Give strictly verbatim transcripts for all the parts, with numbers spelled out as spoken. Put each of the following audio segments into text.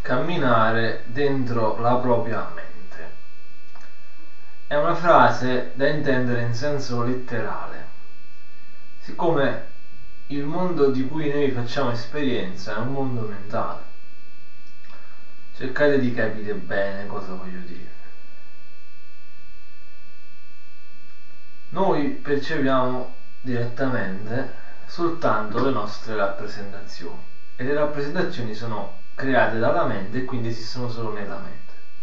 camminare dentro la propria mente. È una frase da intendere in senso letterale, siccome il mondo di cui noi facciamo esperienza è un mondo mentale. Cercate di capire bene cosa voglio dire. Noi percepiamo direttamente soltanto le nostre rappresentazioni e le rappresentazioni sono create dalla mente e quindi esistono solo nella mente.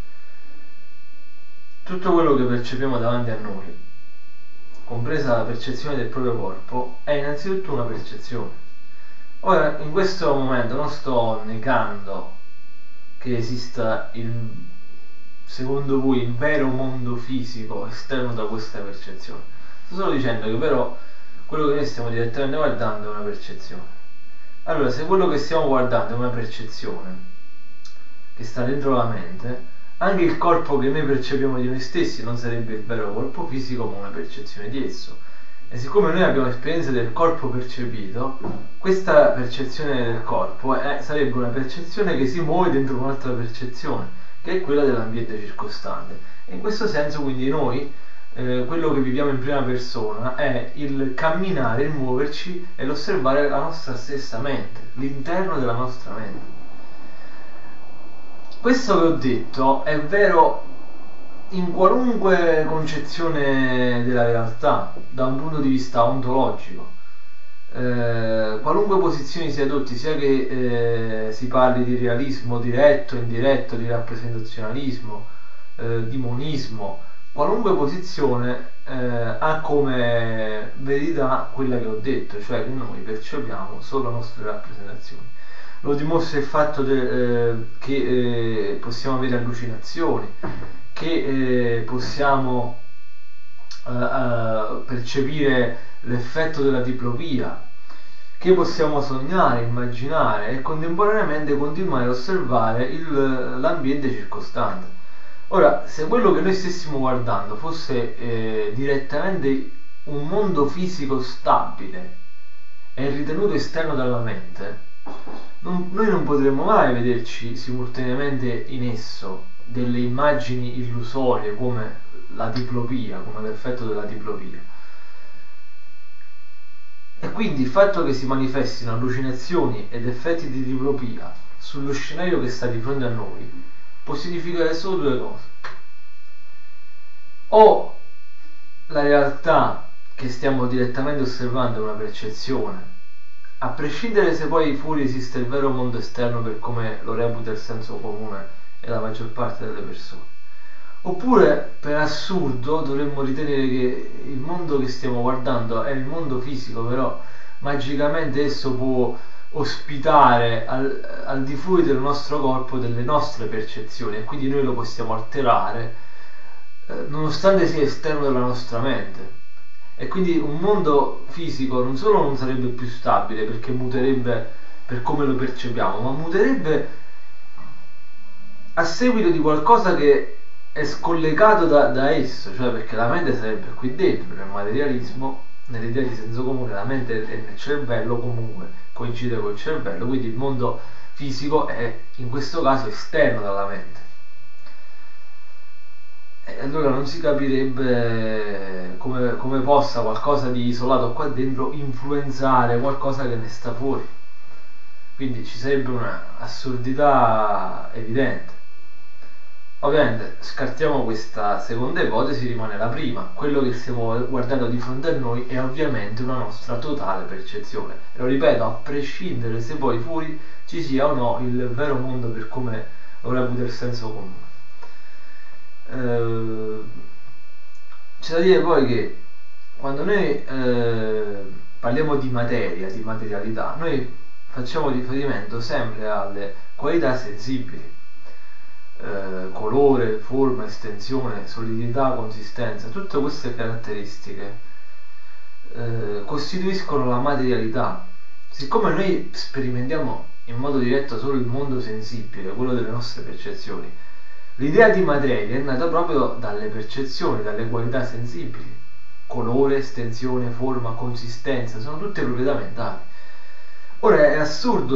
Tutto quello che percepiamo davanti a noi, compresa la percezione del proprio corpo, è innanzitutto una percezione. Ora, in questo momento non sto negando che esista il, secondo voi, il vero mondo fisico esterno da questa percezione. Sto solo dicendo che però quello che noi stiamo direttamente guardando è una percezione. Allora, se quello che stiamo guardando è una percezione che sta dentro la mente, anche il corpo che noi percepiamo di noi stessi non sarebbe il vero corpo fisico, ma una percezione di esso. E siccome noi abbiamo esperienza del corpo percepito, questa percezione del corpo è, sarebbe una percezione che si muove dentro un'altra percezione, che è quella dell'ambiente circostante. E in questo senso, quindi, noi eh, quello che viviamo in prima persona è il camminare, il muoverci e l'osservare la nostra stessa mente, l'interno della nostra mente. Questo che ho detto è vero in qualunque concezione della realtà, da un punto di vista ontologico. Eh, qualunque posizione si adotti, sia che eh, si parli di realismo diretto, indiretto, di rappresentazionalismo, eh, di monismo, qualunque posizione eh, ha come verità quella che ho detto, cioè che noi percepiamo solo le nostre rappresentazioni. Lo dimostra il fatto de, eh, che eh, possiamo avere allucinazioni, che eh, possiamo eh, eh, percepire l'effetto della diplopia, che possiamo sognare, immaginare e contemporaneamente continuare ad osservare il, l'ambiente circostante. Ora, se quello che noi stessimo guardando fosse eh, direttamente un mondo fisico stabile e ritenuto esterno dalla mente, non, noi non potremmo mai vederci simultaneamente in esso delle immagini illusorie come la diplopia, come l'effetto della diplopia. E quindi il fatto che si manifestino allucinazioni ed effetti di diplopia sullo scenario che sta di fronte a noi può significare solo due cose: o la realtà che stiamo direttamente osservando è una percezione, a prescindere se poi fuori esiste il vero mondo esterno per come lo reputa il senso comune e la maggior parte delle persone, oppure per assurdo dovremmo ritenere che il mondo che stiamo guardando è il mondo fisico, però magicamente esso può ospitare al, al di fuori del nostro corpo delle nostre percezioni e quindi noi lo possiamo alterare eh, nonostante sia esterno dalla nostra mente. E quindi un mondo fisico non solo non sarebbe più stabile perché muterebbe per come lo percepiamo, ma muterebbe a seguito di qualcosa che è scollegato da, da esso, cioè perché la mente sarebbe qui dentro, nel materialismo, nell'idea di senso comune, la mente è nel cervello, comunque coincide col cervello, quindi il mondo fisico è in questo caso esterno dalla mente. E allora non si capirebbe come, come possa qualcosa di isolato qua dentro influenzare qualcosa che ne sta fuori. Quindi ci sarebbe una assurdità evidente. Ovviamente scartiamo questa seconda ipotesi, rimane la prima. Quello che stiamo guardando di fronte a noi è ovviamente una nostra totale percezione. E lo ripeto, a prescindere se poi fuori ci sia o no il vero mondo per come lo reputa il senso comune. Eh, c'è da dire poi che quando noi eh, parliamo di materia, di materialità, noi facciamo riferimento sempre alle qualità sensibili, eh, colore, forma, estensione, solidità, consistenza. Tutte queste caratteristiche eh, costituiscono la materialità. Siccome noi sperimentiamo in modo diretto solo il mondo sensibile, quello delle nostre percezioni, l'idea di materia è nata proprio dalle percezioni, dalle qualità sensibili. Colore, estensione, forma, consistenza sono tutte proprietà mentali. Ora è assurdo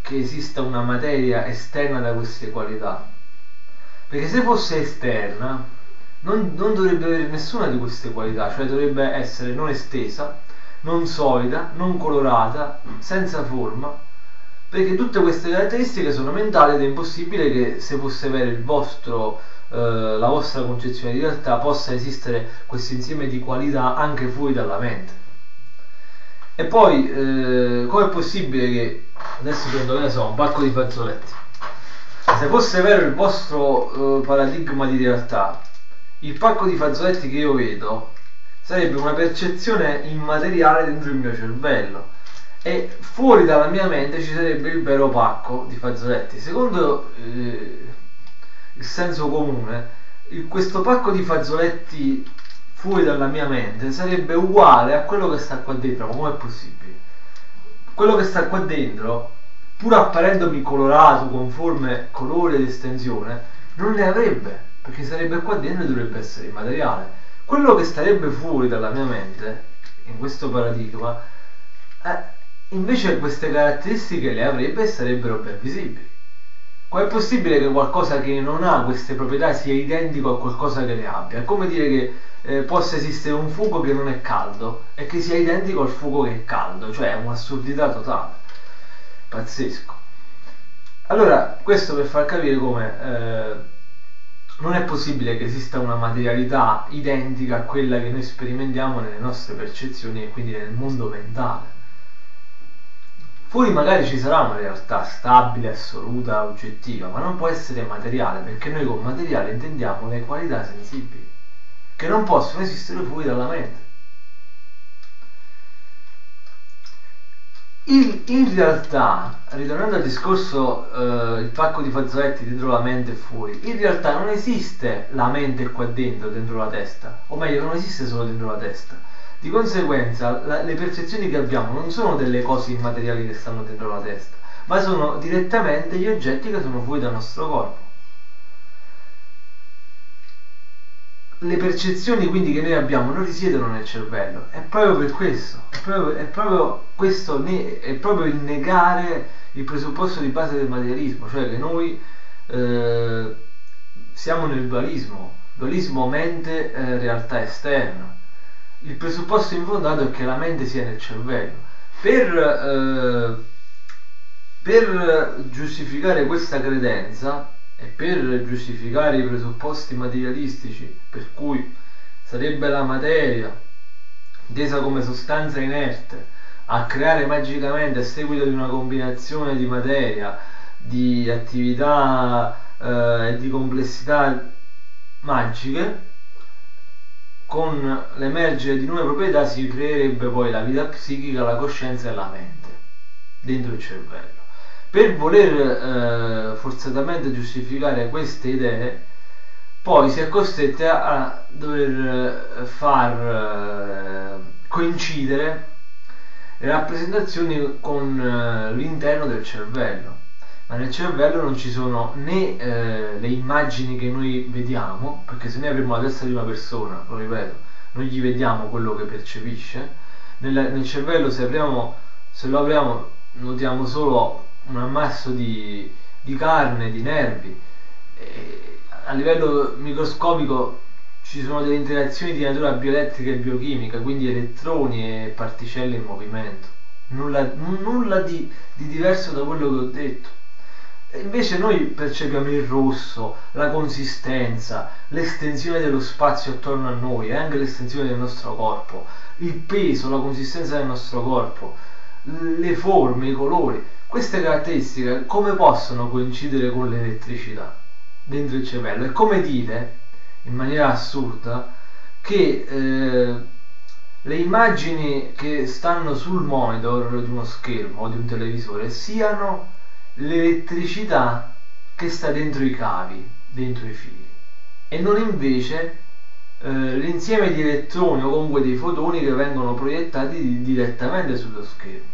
che esista una materia esterna da queste qualità, perché se fosse esterna non, non dovrebbe avere nessuna di queste qualità, cioè dovrebbe essere non estesa, non solida, non colorata, senza forma, perché tutte queste caratteristiche sono mentali ed è impossibile che, se fosse vero il vostro, eh, la vostra concezione di realtà, possa esistere questo insieme di qualità anche fuori dalla mente. E poi eh, com'è possibile che, adesso prendo, che ne so, un pacco di fazzoletti, se fosse vero il vostro eh, paradigma di realtà, il pacco di fazzoletti che io vedo sarebbe una percezione immateriale dentro il mio cervello, e fuori dalla mia mente ci sarebbe il vero pacco di fazzoletti. Secondo eh, il senso comune, il, questo pacco di fazzoletti fuori dalla mia mente sarebbe uguale a quello che sta qua dentro. Ma com'è possibile? Quello che sta qua dentro, pur apparendomi colorato con forme, colore ed estensione, non ne avrebbe, perché sarebbe qua dentro e dovrebbe essere immateriale. Quello che starebbe fuori dalla mia mente, in questo paradigma, eh, invece queste caratteristiche le avrebbe e sarebbero ben visibili. Com'è possibile che qualcosa che non ha queste proprietà sia identico a qualcosa che le abbia? È come dire che eh, possa esistere un fuoco che non è caldo e che sia identico al fuoco che è caldo, cioè è un'assurdità totale, pazzesco. Allora, questo per far capire come eh, non è possibile che esista una materialità identica a quella che noi sperimentiamo nelle nostre percezioni e quindi nel mondo mentale. Fuori magari ci sarà una realtà stabile, assoluta, oggettiva, ma non può essere materiale, perché noi con materiale intendiamo le qualità sensibili, che non possono esistere fuori dalla mente. In, in realtà, ritornando al discorso eh, il pacco di fazzoletti dentro la mente e fuori, in realtà non esiste la mente qua dentro, dentro la testa, o meglio, non esiste solo dentro la testa. Di conseguenza la, le percezioni che abbiamo non sono delle cose immateriali che stanno dentro la testa, ma sono direttamente gli oggetti che sono fuori dal nostro corpo. Le percezioni quindi che noi abbiamo non risiedono nel cervello, è proprio per questo, è proprio, è proprio questo, è proprio il negare il presupposto di base del materialismo, cioè che noi eh, siamo nel dualismo, dualismo mente, eh, realtà esterna. Il presupposto infondato è che la mente sia nel cervello. Per, eh, per giustificare questa credenza e per giustificare i presupposti materialistici, per cui sarebbe la materia intesa come sostanza inerte a creare magicamente a seguito di una combinazione di materia, di attività eh, e di complessità magiche, con l'emergere di nuove proprietà si creerebbe poi la vita psichica, la coscienza e la mente dentro il cervello. Per voler eh, forzatamente giustificare queste idee, poi si è costretti a, a dover eh, far eh, coincidere le rappresentazioni con eh, l'interno del cervello. Ma nel cervello non ci sono né eh, le immagini che noi vediamo, perché se noi avremo la testa di una persona, lo ripeto, non gli vediamo quello che percepisce. Nel, nel cervello se, apriamo, se lo apriamo notiamo solo un ammasso di, di carne, di nervi. E a livello microscopico ci sono delle interazioni di natura bioelettrica e biochimica, quindi elettroni e particelle in movimento. Nulla, nulla di, di diverso da quello che ho detto. E invece noi percepiamo il rosso, la consistenza, l'estensione dello spazio attorno a noi e anche l'estensione del nostro corpo, il peso, la consistenza del nostro corpo, le forme, i colori. Queste caratteristiche come possono coincidere con l'elettricità dentro il cervello? È come dire, in maniera assurda, che eh, le immagini che stanno sul monitor di uno schermo o di un televisore siano l'elettricità che sta dentro i cavi, dentro i fili, e non invece eh, l'insieme di elettroni o comunque dei fotoni che vengono proiettati direttamente sullo schermo.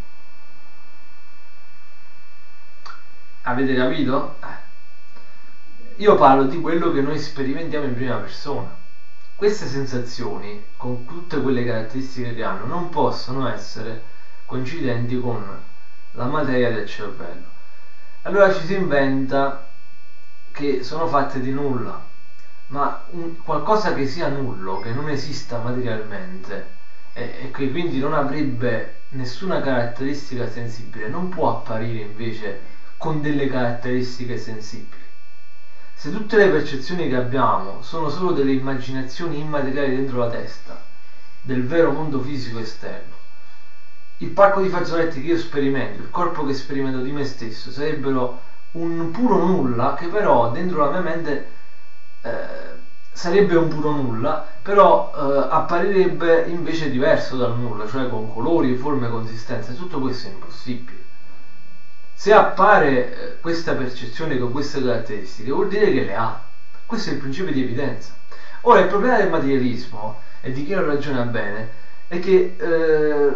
Avete capito? Eh. Io parlo di quello che noi sperimentiamo in prima persona. Queste sensazioni, con tutte quelle caratteristiche che hanno, non possono essere coincidenti con la materia del cervello. Allora ci si inventa che sono fatte di nulla, ma un, qualcosa che sia nullo, che non esista materialmente e, e che quindi non avrebbe nessuna caratteristica sensibile, non può apparire invece con delle caratteristiche sensibili. Se tutte le percezioni che abbiamo sono solo delle immaginazioni immateriali dentro la testa del vero mondo fisico esterno, il pacco di fazzoletti che io sperimento, il corpo che sperimento di me stesso sarebbero un puro nulla, che però dentro la mia mente eh, sarebbe un puro nulla, però eh, apparirebbe invece diverso dal nulla, cioè con colori, forme, consistenze. Tutto questo è impossibile. Se appare eh, questa percezione con queste caratteristiche, vuol dire che le ha. Questo è il principio di evidenza. Ora, il problema del materialismo e di chi non ragiona bene è che eh,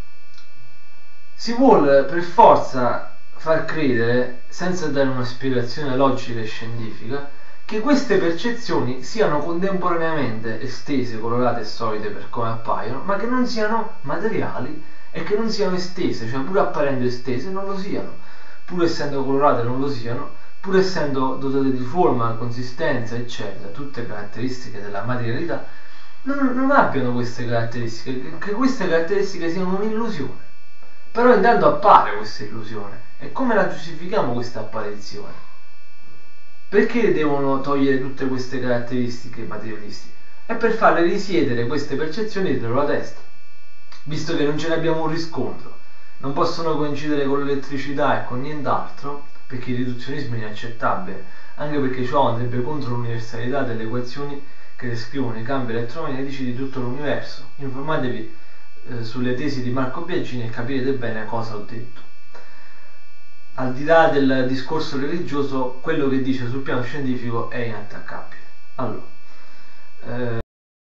si vuole per forza far credere, senza dare una spiegazione logica e scientifica, che queste percezioni siano contemporaneamente estese, colorate e solide per come appaiono, ma che non siano materiali e che non siano estese, cioè pur apparendo estese non lo siano, pur essendo colorate non lo siano, pur essendo dotate di forma, consistenza, eccetera, tutte caratteristiche della materialità, non, non abbiano queste caratteristiche, che, che queste caratteristiche siano un'illusione. Però intanto appare questa illusione, e come la giustifichiamo questa apparizione? Perché devono togliere tutte queste caratteristiche materialistiche? È per farle risiedere queste percezioni dentro la testa, visto che non ce ne abbiamo un riscontro, non possono coincidere con l'elettricità e con nient'altro, perché il riduzionismo è inaccettabile, anche perché ciò andrebbe contro l'universalità delle equazioni che descrivono i campi elettromagnetici di tutto l'universo. Informatevi eh, sulle tesi di Marco Biagini e capirete bene cosa ho detto. Al di là del discorso religioso, quello che dice sul piano scientifico è inattaccabile. Allora,